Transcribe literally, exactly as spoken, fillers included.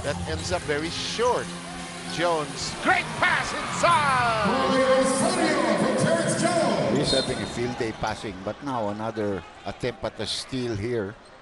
that ends up very short. Jones, great pass inside! Troy Rosario from Terrence Jones. He's having a field day passing, but now another attempt at a steal here.